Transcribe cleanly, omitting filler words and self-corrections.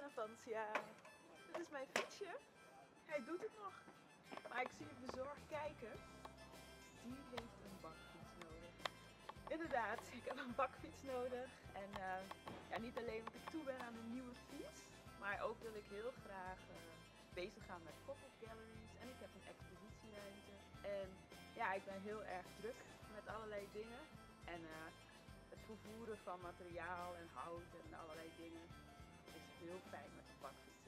Althans, ja, dit is mijn fietsje. Hij doet het nog. Maar ik zie het bezorgd kijken. Die heeft een bakfiets nodig. Inderdaad, ik heb een bakfiets nodig. En ja, niet alleen omdat ik toe ben aan een nieuwe fiets, maar ook wil ik heel graag bezig gaan met pop-up galleries. En ik heb een expositieruimte. En ja, ik ben heel erg druk met allerlei dingen. En het vervoeren van materiaal en hout en allerlei dingen is heel fijn met een bakfiets.